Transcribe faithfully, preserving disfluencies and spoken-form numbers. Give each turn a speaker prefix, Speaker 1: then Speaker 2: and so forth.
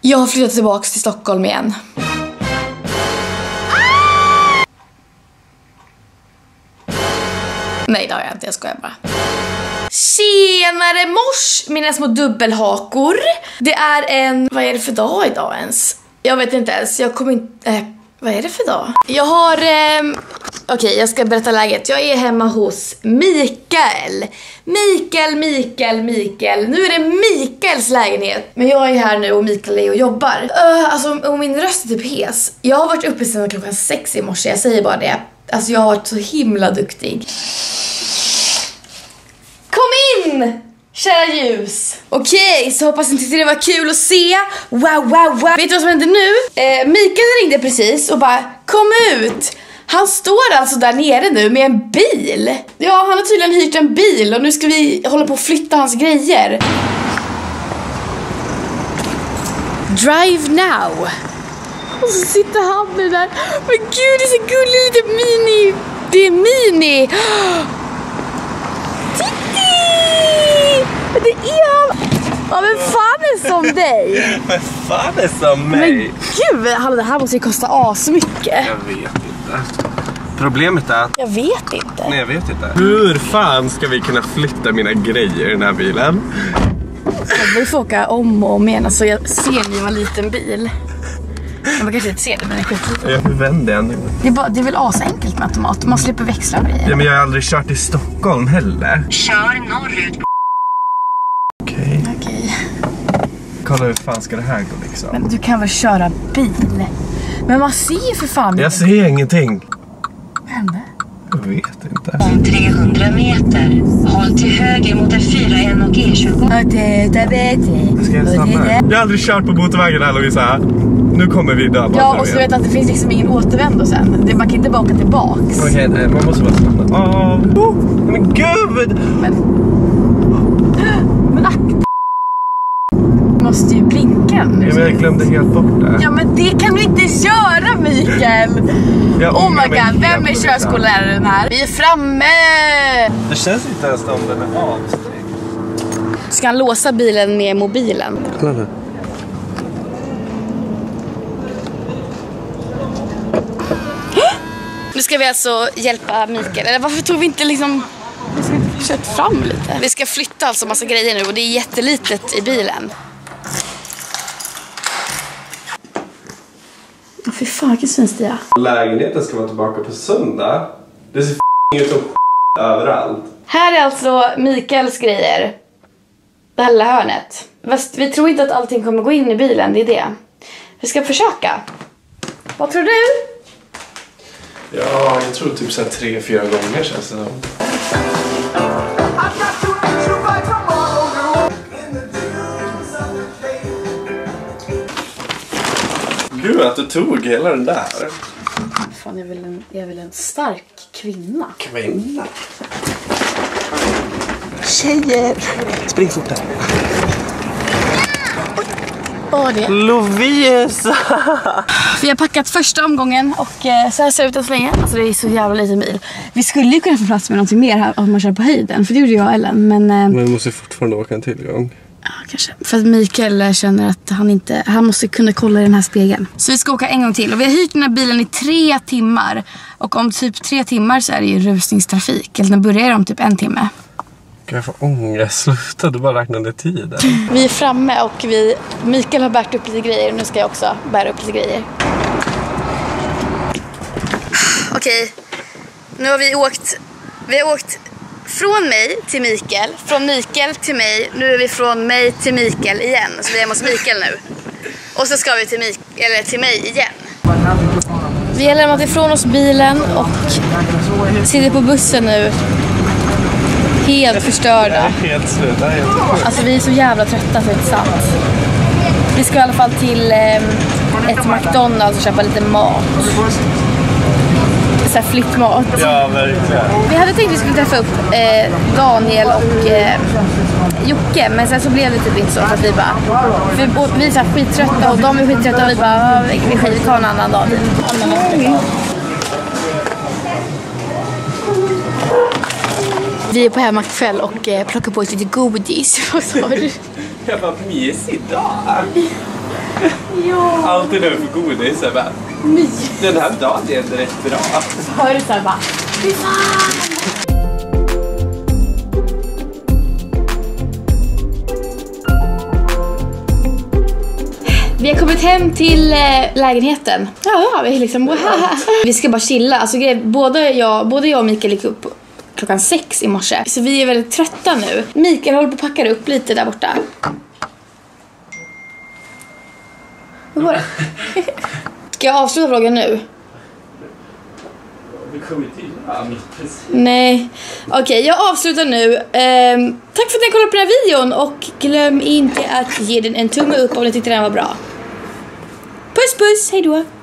Speaker 1: Jag har flyttat tillbaka till Stockholm igen. Nej, det har jag inte, jag skojar bara. Tjenare mors, mina små dubbelhakor. Det är en, vad är det för dag idag ens? Jag vet inte ens, jag kommer inte, äh, vad är det för dag? Jag har, eh, okej okay, jag ska berätta läget. Jag är hemma hos Mikael. Mikael, Mikael, Mikael. Nu är det Mikaels lägenhet. Men jag är här nu och Mikael är och jobbar. Uh, alltså, och min röst är typ hes. Jag har varit uppe sedan klockan sex i morse, jag säger bara det. Alltså jag har varit så himla duktig. Kom in! Kära ljus. Okej, okay, så hoppas ni tyckte det var kul att se. Wow, wow, wow. Vet du vad som händer nu? Eh, Mikael ringde precis och bara, kom ut. Han står alltså där nere nu med en bil. Ja, han har tydligen hyrt en bil och nu ska vi hålla på att flytta hans grejer. Drive now. Och så sitter han med det där. Men gud, det är så gulligt, lite mini. Det är mini. Men det är han! Ja, men fan är som dig?
Speaker 2: Men fan är som mig?
Speaker 1: Men gud, hallå, det här måste ju kosta asmycket.
Speaker 2: Jag vet inte. Problemet är att...
Speaker 1: Jag vet inte.
Speaker 2: Nej, jag vet inte. Hur fan ska vi kunna flytta mina grejer i den här bilen?
Speaker 1: Vi får åka om och om igen. Alltså, jag ser ju en liten bil. Man kanske inte ser det, men det är skitliten.
Speaker 2: Jag vänder den.
Speaker 1: Det är, bara, det är väl asenkelt med automat. Man slipper växla och grejer.
Speaker 2: Ja, men jag har aldrig kört i Stockholm heller.
Speaker 3: Kör norrut.
Speaker 2: Okej.
Speaker 1: Okay. Okej.
Speaker 2: Kolla hur fan ska det här gå liksom.
Speaker 1: Men du kan väl köra bil? Men man ser ju för fan.
Speaker 2: Jag ser ingenting.
Speaker 1: Vad hände?
Speaker 2: Jag vet inte.
Speaker 3: Om trehundra meter. Håll till höger mot en fyra N och E tjugo.
Speaker 2: Ska jag stanna? Jag har aldrig kört på motorvägen här, Lovisa. Nu kommer vi dö.
Speaker 1: Ja, och så vet att det finns liksom ingen återvändo sen. Det, man kan inte bara åka tillbaks.
Speaker 2: Okej, okay, nej, man måste bara stanna. Åh, oh, men gud!
Speaker 1: Men... Men akta. Du måste ju blinka nu.
Speaker 2: Ja, men jag glömde helt bort det.
Speaker 1: Ja, men det kan du inte göra, Mikael. Oh my god, vem är körskolläraren här? Vi är framme!
Speaker 2: Det känns inte ens om den är avstängd.
Speaker 1: Ska han låsa bilen med mobilen?
Speaker 2: Kolla nu.
Speaker 1: Nu ska vi alltså hjälpa Mikael. Eller varför tog vi inte liksom... Vi ska kört fram lite. Vi ska flytta alltså massa grejer nu och det är jättelitet i bilen. Oh, fy fan, vilken svinstia.
Speaker 2: Lägenheten ska vara tillbaka på söndag. Det ser ut som överallt.
Speaker 1: Här är alltså Mikaels grejer. Det här lilla hörnet. Fast vi tror inte att allting kommer gå in i bilen, det är det. Vi ska försöka. Vad tror du?
Speaker 2: Ja, jag tror typ så här tre, fyra gånger känns det. Gud, att du tog hela den där.
Speaker 1: Fan, jag är väl en, jag är väl en stark kvinna.
Speaker 2: Kvinna?
Speaker 1: Tjejer.
Speaker 2: Spring fort där.
Speaker 1: Åh, det.
Speaker 2: Lovisa!
Speaker 1: Vi har packat första omgången och eh, så här ser det ut att så länge. Alltså det är så jävla liten bil. Vi skulle ju kunna få plats med någonting mer här om man kör på höjden. För det gjorde jag och Ellen. Men, eh,
Speaker 2: men vi måste fortfarande åka en till gång.
Speaker 1: Ja, kanske. För att Mikael känner att han inte... Han måste kunna kolla i den här spegeln. Så vi ska åka en gång till. Och vi har hyrt den här bilen i tre timmar. Och om typ tre timmar så är det ju rusningstrafik. Eller den börjar om typ en timme.
Speaker 2: Jag får ångest. Sluta, du bara räknade tiden.
Speaker 1: Vi är framme och vi... Mikael har bärt upp lite grejer. Nu ska jag också bära upp lite grejer. Okej. Nu har vi åkt... Vi har åkt... Från mig till Mikael, från Mikael till mig. Nu är vi från mig till Mikael igen. Så vi är hemma hos Mikael nu. Och så ska vi till, Mik- eller till mig igen. Vi har lämnat ifrån oss bilen och sitter på bussen nu. Helt förstörda.
Speaker 2: Helt slut, det är helt slut.
Speaker 1: Alltså vi är så jävla trötta så det är inte sant. Vi ska i alla fall till eh, ett McDonald's och köpa lite mat. Så här flyttmat.
Speaker 2: Ja, verkligen.
Speaker 1: Vi hade tänkt att vi skulle träffa upp eh, Daniel och eh, Jocke, men sen så blev det typ inte så för att vi bara vi, vi är så här skittrötta och de är skittrötta och vi bara vi, vi, vi tar en annan dag. Mm. Vi är på hemmakväll och eh, plockar på oss lite godis. Vad sa du?
Speaker 2: Jag var mysig dag.
Speaker 1: Ja.
Speaker 2: Alltid nu för godis, Ebba.
Speaker 1: Nej.
Speaker 2: Den här dagen är inte rätt bra.
Speaker 1: Hör du så här bara, fy fan. Vi har kommit hem till äh, lägenheten. Ja, ja, vi är liksom... Vi ska bara chilla. Alltså, både, jag, både jag och Mikael gick upp klockan sex i morse. Så vi är väldigt trötta nu. Mikael håller på att packa upp lite där borta. Vad var det? Ska jag avsluta vloggen nu?
Speaker 2: Vi kommer till han.
Speaker 1: Nej. Okej, okay, jag avslutar nu. ehm, Tack för att ni kollade på den här videon. Och glöm inte att ge den en tumme upp om ni tyckte den var bra. Puss puss, hej då.